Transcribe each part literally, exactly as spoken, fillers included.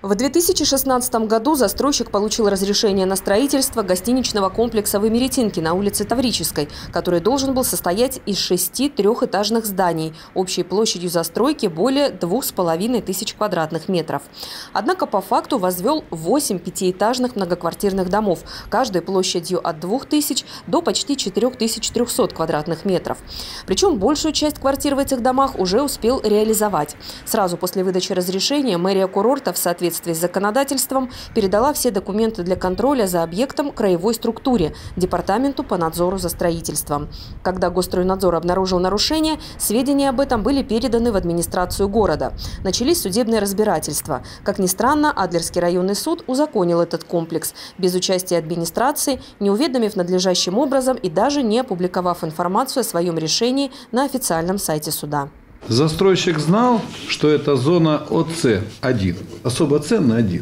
В две тысячи шестнадцатом году застройщик получил разрешение на строительство гостиничного комплекса в Имеретинке на улице Таврической, который должен был состоять из шести трехэтажных зданий, общей площадью застройки более двух с половиной тысяч квадратных метров. Однако по факту возвел восемь пятиэтажных многоквартирных домов, каждой площадью от двух тысяч до почти четырёх тысяч трёхсот квадратных метров. Причем большую часть квартир в этих домах уже успел реализовать. Сразу после выдачи разрешения мэрия курорта в соответствии В соответствии с законодательством передала все документы для контроля за объектом краевой структуре Департаменту по надзору за строительством. Когда Госстройнадзор обнаружил нарушение, сведения об этом были переданы в администрацию города. Начались судебные разбирательства. Как ни странно, Адлерский районный суд узаконил этот комплекс без участия администрации, не уведомив надлежащим образом и даже не опубликовав информацию о своем решении на официальном сайте суда. Застройщик знал, что это зона О С один, особо ценный один.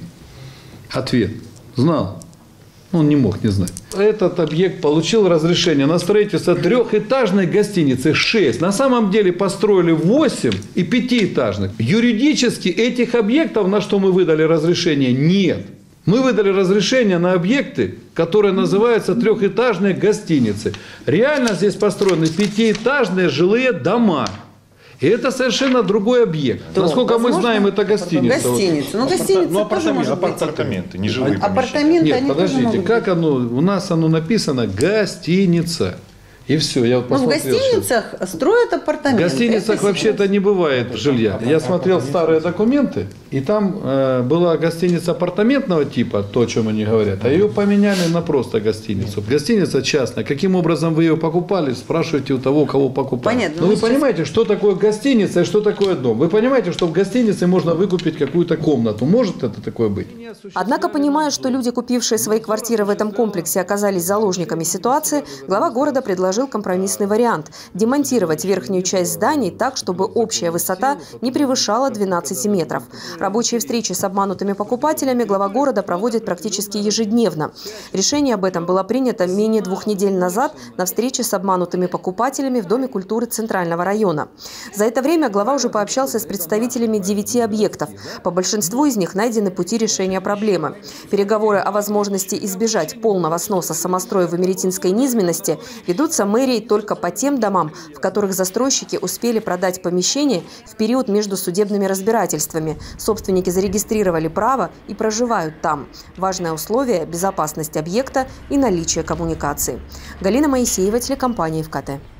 Ответ. Знал. Он не мог не знать. Этот объект получил разрешение на строительство трехэтажной гостиницы шесть. На самом деле построили восемь и пятиэтажных. Юридически этих объектов, на что мы выдали разрешение, нет. Мы выдали разрешение на объекты, которые называются трехэтажные гостиницы. Реально здесь построены пятиэтажные жилые дома. И это совершенно другой объект. То, Насколько мы знаем, это гостиница. Гостиница. Ну, гостиница ну, тоже может апартаменты, не жилые апартаменты. Нет, подождите, как оно, у нас оно написано гостиница. И все, я вот ну, в посмотрел. гостиницах сейчас. Строят апартаменты. В гостиницах вообще-то не бывает жилья. Я смотрел старые документы, и там э, была гостиница апартаментного типа, то, о чем они говорят, а ее поменяли на просто гостиницу. Гостиница частная. Каким образом вы ее покупали, спрашивайте у того, кого покупали. Понятно. Но вы сейчас... понимаете, что такое гостиница и что такое дом? Вы понимаете, что в гостинице можно выкупить какую-то комнату? Может это такое быть? Однако, понимая, что люди, купившие свои квартиры в этом комплексе, оказались заложниками ситуации, глава города предложил компромиссный вариант – демонтировать верхнюю часть зданий так, чтобы общая высота не превышала двенадцати метров. Рабочие встречи с обманутыми покупателями глава города проводит практически ежедневно. Решение об этом было принято менее двух недель назад на встрече с обманутыми покупателями в Доме культуры Центрального района. За это время глава уже пообщался с представителями девяти объектов. По большинству из них найдены пути решения проблемы. Переговоры о возможности избежать полного сноса самостроя в имеретинской низменности ведутся мэрией только по тем домам, в которых застройщики успели продать помещение в период между судебными разбирательствами. Собственники зарегистрировали право и проживают там. Важное условие – безопасность объекта и наличие коммуникации. Галина Моисеева, телекомпания ФКТ.